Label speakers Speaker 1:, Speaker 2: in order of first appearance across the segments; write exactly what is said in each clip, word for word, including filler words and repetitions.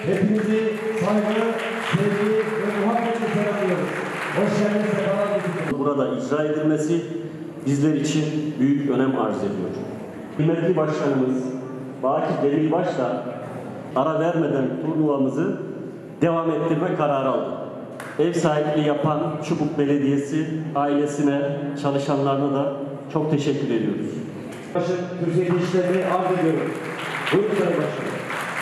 Speaker 1: hepinizi saygı, sevgi ve muhabbetle selamlıyoruz. Hoş geldiniz, sefalar getirdiniz.
Speaker 2: Burada icra edilmesi bizler için büyük önem arz ediyor. Kıymetli başkanımız Baki Demirbaş da ara vermeden turnuvamızı devam ettirme kararı aldı. Ev sahipliği yapan Çubuk Belediyesi ailesine, çalışanlarına da çok teşekkür ediyoruz.
Speaker 1: Başım Türkiye işlerini arz ediyorum. Buyurun Sayın Başkanım.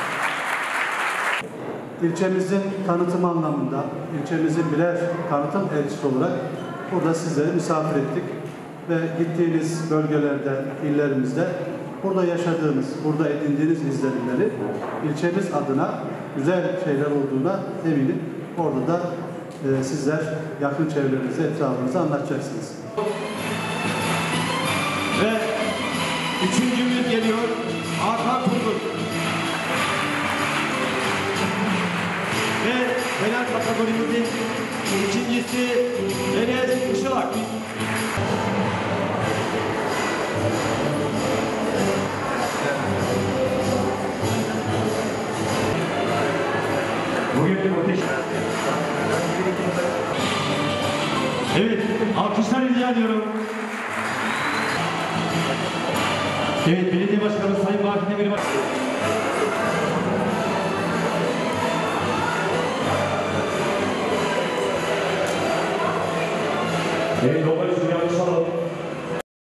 Speaker 3: İlçemizin tanıtım anlamında, ilçemizin birer tanıtım elçisi olarak burada sizleri misafir ettik. Ve gittiğiniz bölgelerde, illerimizde burada yaşadığınız, burada edindiğiniz izlenimleri ilçemiz adına güzel şeyler olduğuna eminim. Orada da e, sizler yakın çevrenize, etrafınıza anlatacaksınız.
Speaker 1: Ve üçüncümüz geliyor. Hakan Turgut. Ve genel kategorimizin ikincisi Enes Işılak. Bugün müthiş. Evet, alkışlar rica ediyorum. Evet, belediye başkanımız Sayın Baki Demirbaş.